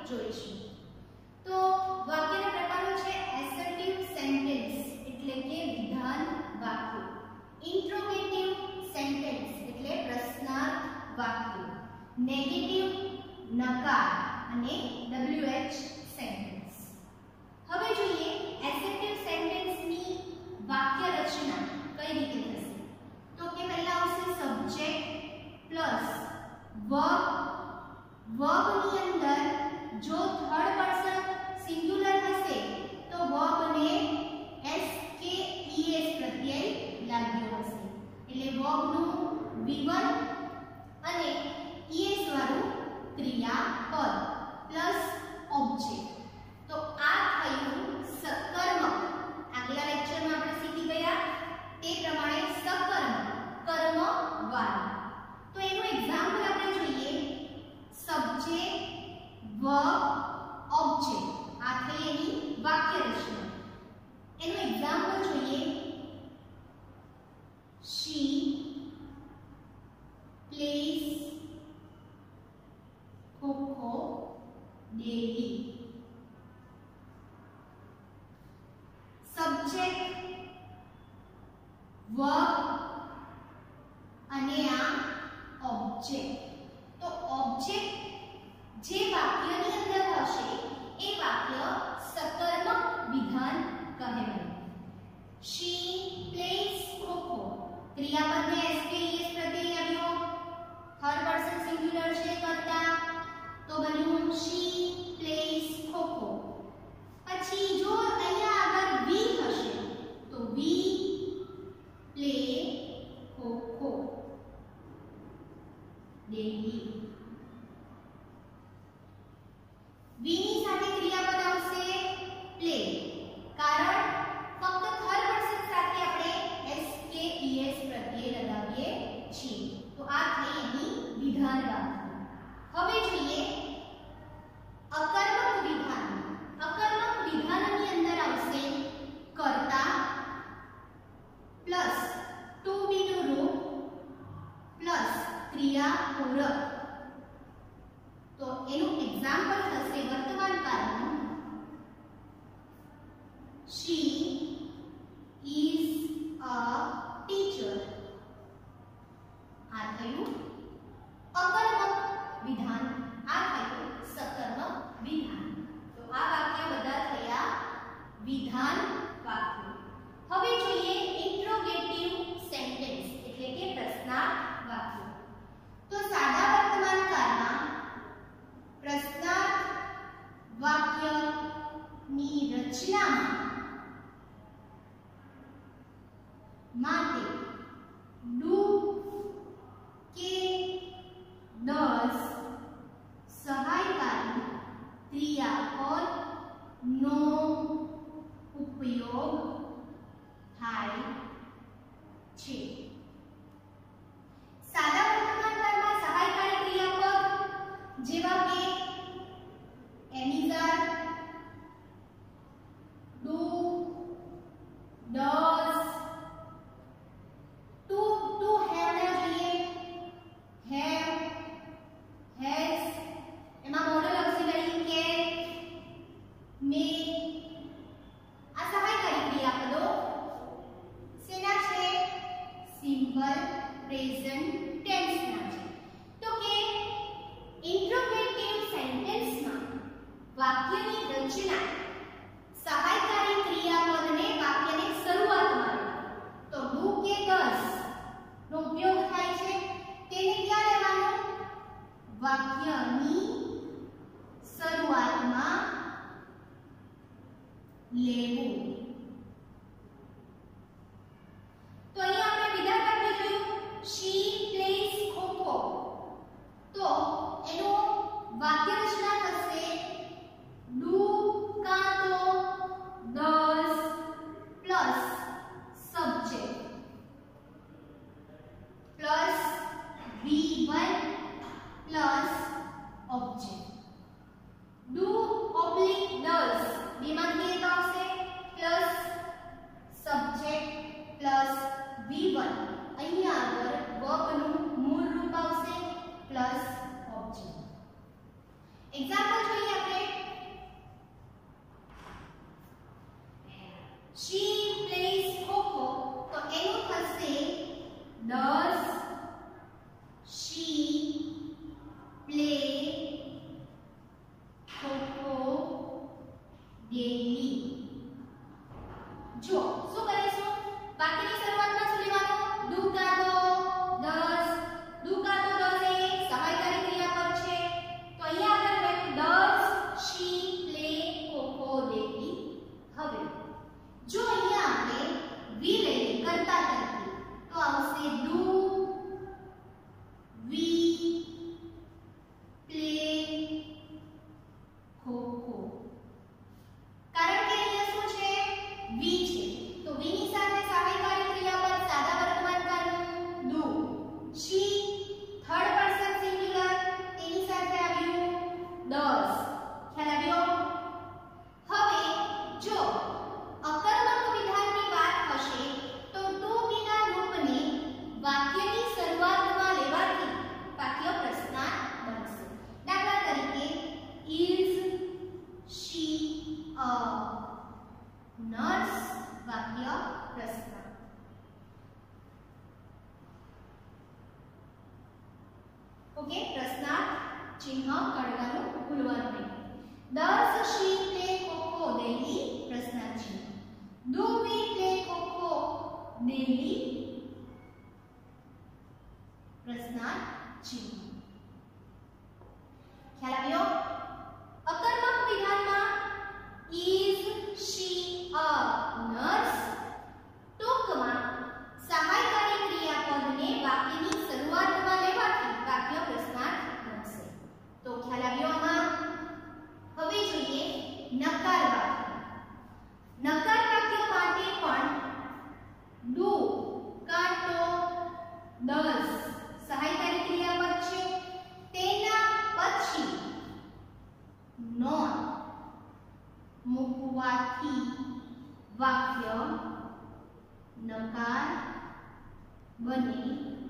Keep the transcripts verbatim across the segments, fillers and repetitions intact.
જોઈશું। તો વાક્યના પ્રકારો છે એસર્ટિવ સેન્ટેન્સ એટલે કે વિધાન વાક્ય, ઇન્ટ્રોગેટિવ સેન્ટેન્સ એટલે પ્રશ્નાર્થ વાક્ય, નેગેટિવ નકાર અને ડબલ્યુએચ સેન્ટેન્સ। હવે જોઈએ એસર્ટિવ સેન્ટેન્સની વાક્ય રચના કઈ રીતે થશે। તો કે પહેલા આવશે સબ્જેક્ટ પ્લસ વર્બ, વર્બ ની અંદર જો થર્ડ પર્સન સિંગ્યુલર હશે તો વર્બ ને એસ કે ઈએસ પ્રત્યય લાગ્યો હશે એટલે વર્બ નું વી વન અને ઈએસ વાળું ક્રિયાપદ પ્લસ ઓબ્જેક્ટ। તો આ થયું સકર્મ। આગલા લેક્ચરમાં આપણે શીખી ગયા તે પ્રમાણે સકર્મ કર્મ વાળું। તો એનું એક્ઝામ્પલ આપણે જોઈએ સબ્જેક્ટ વર્બ ઓબ્જેક્ટ, આ થઈ એની વાક્ય રચના। એનું એક્ઝામ્પલ જોઈએ she plays kho kho daily। Subject verb અને આ ઓબ્જેક્ટ। તો ઓબ્જેક્ટ જે વાક્યની અંદર હશે એ વાક્ય સકર્મક વિધાન કહેવાય। she plays ખોખો, ક્રિયાપદને એસ કે ઈએસ પ્રત્યય આવ્યો, થર્ડ પર્સન સિંગ્યુલર છે કરતા તો બન્યું she plays ખોખો। પછી જો અહીંયા આગળ વી હશે તો we play kho kho daily। We ની સાથે ક્રિયાપદ આવશે પ્લે, કારણ ફક્ત થર્ડ પર્સન સાથે આપણે એસ કે ઈએસ પ્રત્યય લગાવીએ છીએ। તો આ થઈ એની વિધાન વાક્ય। હવે જોઈએ અકર્મક વિધાન। અકર્મક વિધાનની અંદર આવશે કર્તા પ્લસ ટુ બી નું રૂપ પ્લસ ક્રિયા પૂરક। તો એનું એક્ઝામ્પલ થશે વર્તમાન કાળનું she is a teacher। આ થયું અકર્મક વિધાન, આ થયું સકર્મક વિધાન। તો આ વાક્ય બધા થયા વિધાન વાક્યો। હવે જોઈએ ઇન્ટ્રોગેટિવ સેન્ટેન્સ એટલે કે પ્રશ્નાર્થ વાક્યો। તો સાદા વર્તમાન કાળમાં પ્રશ્નાર્થ વાક્યની રચનામાં માટે ડુ કે ડઝ સહાયકારી ક્રિયાપદનો ઉપયોગ થાય છે। સાદા વર્તમાન કાળમાં સહાયકારી ક્રિયાપદ જેવા કે am is are, do, does, to to have ના જોઈએ, હેવ, હેઝ, એમાં મોડલ ઓક્સિલરી કેન, મે, આ સહાયકારી ક્રિયાપદો શેના છે? સિમ્પલ પ્રેઝન્ટ ટેન્સ ના છે। તો કે ઇન્ટ્રોગેટિવ સેન્ટેન્સમાં વાક્યની રચના સહાયકારી ક્રિયાપદને વાક્યની શરૂઆતમાં તો ડુ કે ડઝ નો ઉપયોગ થાય છે। તેને ક્યાં લેવાનો? વાક્યની શરૂઆતમાં લેવું। તો અહીંયા આપણે વિધાન વાક્ય જોયું she plays ખોખો। તો એનું વાક્ય રચના થશે ડુ કાં તો does plus subject plus V one plus object. Do oblique does બેમાંથી એક આવશે ડેલી. જો શું કરીશું, વાક્યની શરૂઆતમાં શું લેવાનું, ડુ કા તો દસ. ડુ કા તો દસ એ સહાયકારી ક્રિયાપદ છે, તો અહીંયા આગળ લખ્યું does she play kho kho daily. હવે જો અહીંયા આપણે વી લઈએ કરતા તરીકે, તો આવશે ડુ વી પ્લે ખોખો. કારણ કે અહીંયા શું છે, વી છે, તો વી ની સાથે સહાયકારી ક્રિયાપદ સાદા વર્તમાનકાળનું do. She third person singular, તેની સાથે આવ્યું ડઝ. ખ્યાલ આવ્યો? હવે જો અકર્મક વિધાનની વાત હશે તો ટુ બીના રૂપને વાક્યની શરૂઆતમાં લેવાથી વાક્ય પ્રશ્નાર્થ બનશે. દાખલા તરીકે ઇઝ શી અ નર્સ, વાક્ય પ્રશ્નાર્થ. ઓકે, પ્રશ્નાર્થ ચિહ્ન કાઢવાનું ભૂલવાનું નહીં. Does she play kho kho daily? પ્રશ્નાર્થ ચિહ્ન. Do we play kho kho daily? પ્રશ્નાર્થ ચિહ્ન. ખ્યાલ આવ્યો? અકર્મક વિધાનમાં is she a nurse ટૂંકમાં સહાયકારી ક્રિયાપદને વાક્યની શરૂઆતમાં લેવાથી વાક્ય પ્રશ્નાર્થ બનશે. તો ખ્યાલ આવ્યો આમાં? હવે જોઈએ નકાર વાક્ય. નકાર વાક્ય માટે પણ ડુ કા તો ડઝ સહાયકારી ક્રિયાપદ છે, તેના પછી નોન મૂકવાથી વાક્ય નકાર બને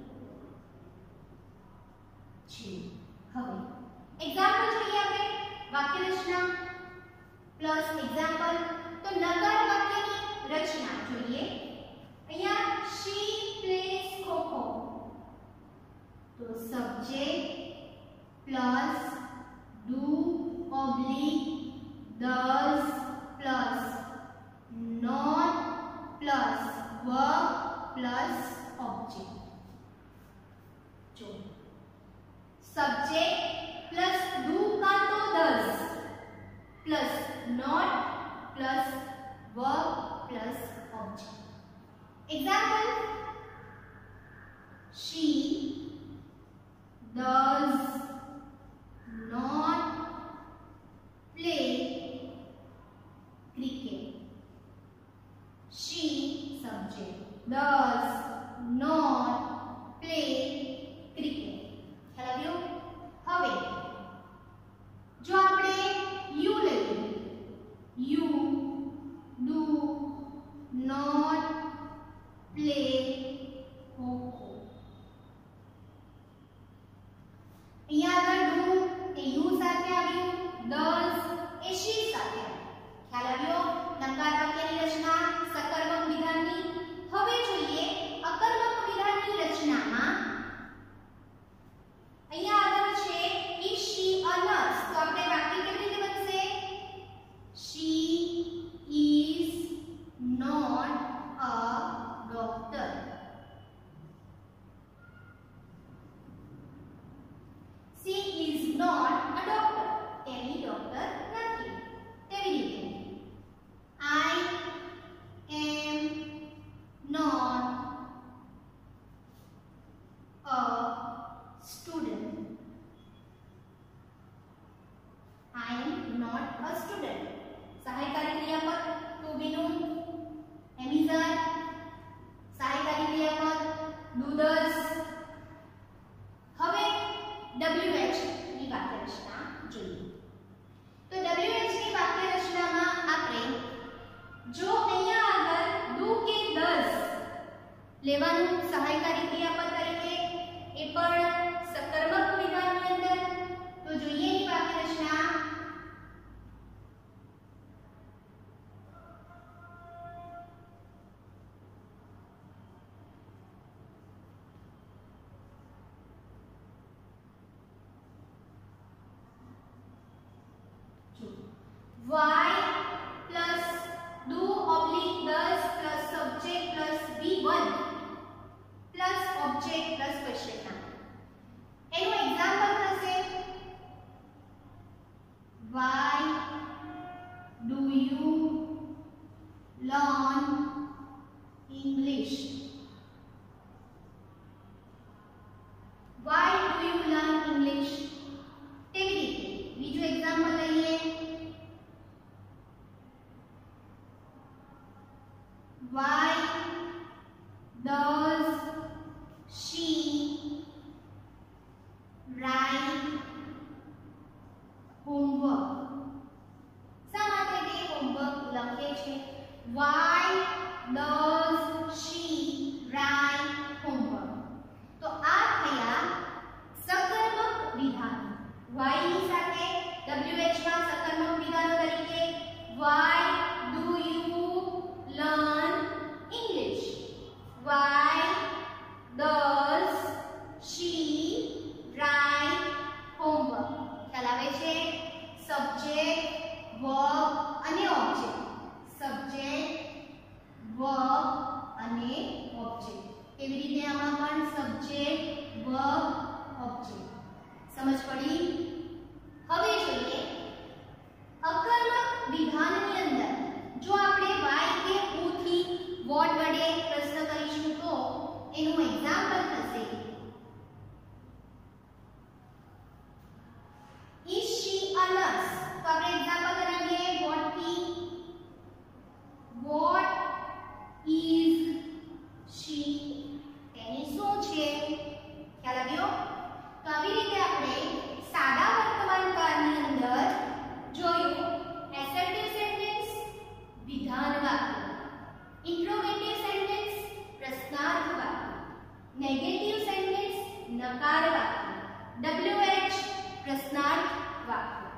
છે. હવે એક્ઝામ્પલ જોઈએ આપણે. વાક્ય રચના પ્લસ એક્ઝામ્પલ. તો નકાર વાક્યની રચના જોઈએ. અહીંયા શી પ્લેસ ખોખો, તો subject plus do oblique does plus not plus verb plus object. જો સબ્જેક્ટ પ્લસ ડુ કા તો does plus not plus verb plus object. Example she does not play cricket. She subject does not play cricket. ખ્યાલ આવ્યો? હવે જો આપણે you લઈએ, you do not play kho kho. અહીંયા આગળ do એ you સાથે આવ્યું, does એ she સાથે આવ્યું. ખ્યાલ આવ્યો? નકાર વાક્યની રચના સકર્મક વિધાનની. હવે જોઈએ અકર્મક વિધાનની રચનામાં. અહીંયા આગળ છે is she a nurse, તો આપણે વાક્ય કેવી રીતે બનશે? she is not a doctor. she is not a doctor, તેની ડોક્ટર નથી. તેવી રીતે I am not a student. I am not a student. સહાયકારી ક્રિયાપદ to be નું એમિઝર, સહાયકારી ક્રિયાપદ do does. હવે W H ની વાક્ય રચના જોઈએ. તો W H ની વાક્ય રચનામાં આપણે જો અહીંયા આગળ do કે does લેવાનું સહાયકારી ક્રિયાપદ તરીકે, એ પણ સકર્મક વિધાનની અંદર, તો જોઈએ એની વાક્ય રચના. Why plus do oblique does plus subject plus V one plus object plus question mark. એનું એક્ઝામ્પલ થશે why do you learn English? Why do you learn English? તેવી રીતે બીજું એક્ઝામ્પલ લઈએ why does she write homework? શા માટે તે homework લખે છે? why does she write homework? તો આ થયા સકર્મક વિધાનો. why ની સાથે wh માં સકર્મક વિધાનો તરીકે why do you learn English? why does she write homework? ખ્યાલ આવે છે? સબ્જેક્ટ, વર્બ અને ઓબ્જેક્ટ. સબ્જેક્ટ, વર્બ અને ઓબ્જેક્ટ. કેવી રીતે આમાં પણ સબ્જેક્ટ, વર્બ, ઓબ્જેક્ટ. સમજ પડી? હવે જોઈએ અકર્મક વિધાનની અંદર જો આપણે why કે who થી what વડે પ્રશ્ન કરીશું તો એનું એક્ઝામ્પલ થશે is she a nurse? તો આપણે એક્ઝામ્પલ બનાવીએ what થી what is she? તેની શું છે? ખ્યાલ આવ્યો? તો આવી રીતે આપણે સાદા વર્તમાન કાળની અંદર જોયું assertive sentence વિધાન વાક્ય, interrogative sentence પ્રશ્નાર્થ વાક્ય, negative sentence નકાર વાક્ય, wh પ્રશ્નાર્થ વાક્ય.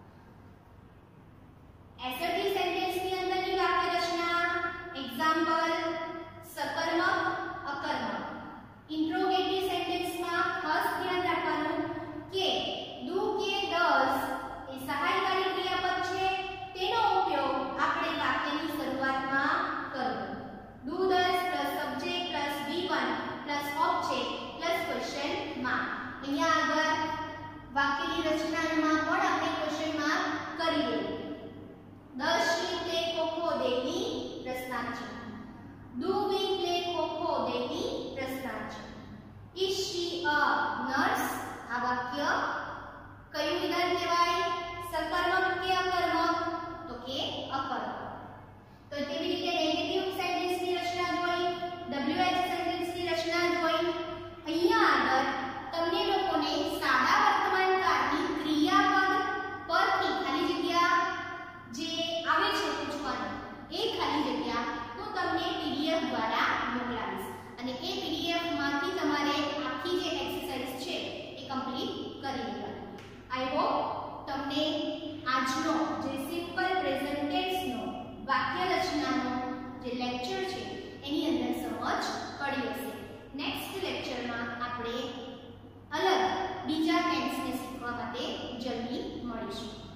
assertive sentence ની અંદરની વાક્ય રચના એક્ઝામ્પલ સકર્મક, અકર્મક. interrogative sentence માં ખાસ ધ્યાન રાખવાનું કે do કે does એ સહાયકારી ક્રિયાપદ છે, તેનો ઉપયોગ આપણે વાક્યની શરૂઆતમાં કરવો. do does plus subject plus V one plus object plus question mark. અહીંયા આગળ વાક્યની રચનામાં પણ આપણે ક્વેશ્ચન માર્ક કરી દઈએ. does she play ખોખો દેની પ્રશ્નાર્થ છે. do we play ખોખો દેની પ્રશ્નાર્થ છે. is she a nurse? આ વાક્ય કયું વિધાન કહેવાય? સકર્મક કે અકર્મક? તો કે અકર્મક. તો તેવી રીતે નેગેટિવ સેન્ટેન્સની રચના જોઈ, wh સેન્ટેન્સની રચના જોઈ. અહીંયા આગળ તમને લોકોને સાદા વર્તમાન કાળની ક્રિયાપદ પરથી ખાલી જગ્યા જે આવે છે પૂછવાનું એ ખાલી જગ્યા હું તમને પીડીએફ દ્વારા મોકલાવીશ અને એ પીડીએફ માંથી તમારે આખી જે એક્સરસાઇઝ છે એ કમ્પ્લીટ કરી લેવાની. આઈ હોપ તમને આજનો જે સિમ્પલ પ્રેઝન્ટ ટેન્સનો વાક્ય રચનાનો જે લેક્ચર છે એની અંદર સમજ પડી હશે. નેક્સ્ટ લેક્ચરમાં આપણે અલગ બીજા ટેન્સને શીખવા માટે જલ્દી મળીશું.